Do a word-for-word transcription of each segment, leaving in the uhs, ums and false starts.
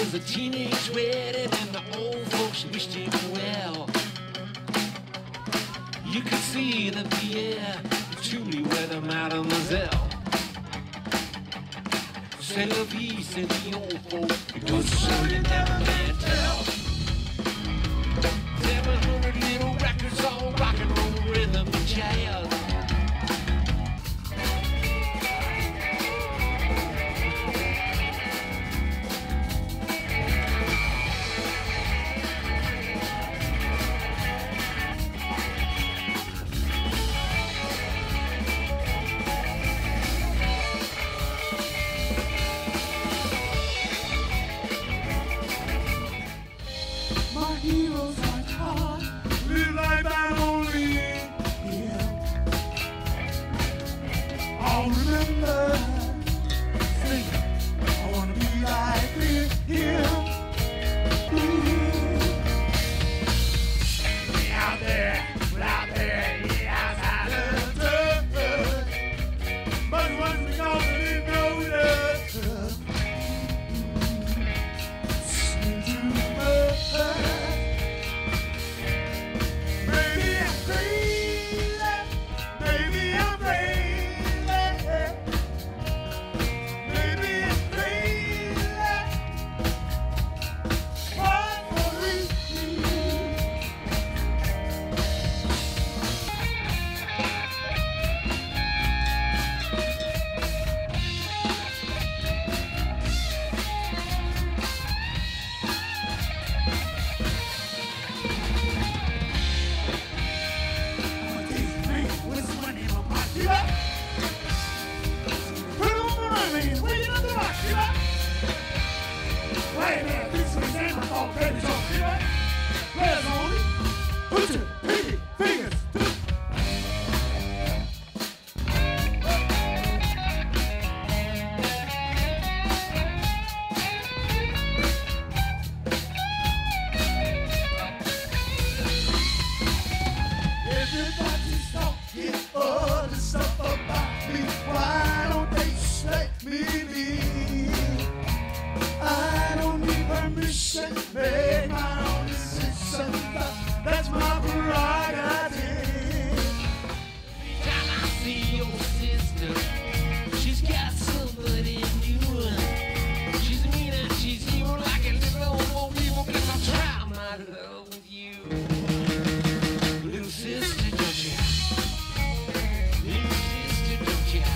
was a teenage wedding and the old folks wished him well. You could see that the air truly weather mademoiselle. C'est la vie, said the old folks, because so you never can tell. Seven hundred little records, all rock and roll, rhythm and jazz. My heroes are taught, live like that only him. I'll remember singing, I wanna be like him. Ooh. We out there, we out there, yeah, outside of the touch. But once we go, we didn't know the touch. Wait a minute, this is in my fault, baby, so see that? Where's on it? Put your pinky fingers to it. Everybody's talking all the stuff about me. Why don't they just let me be? Make my own decision, that's my prerogative. Every time I see your sister, she's got somebody new. She's mean and she's evil like a little old evil. Guess I'll try my love with you. Little sister, don't you? Little sister, don't you?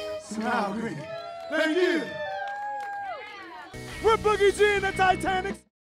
Thank you. We're Boogie G and the Titanics.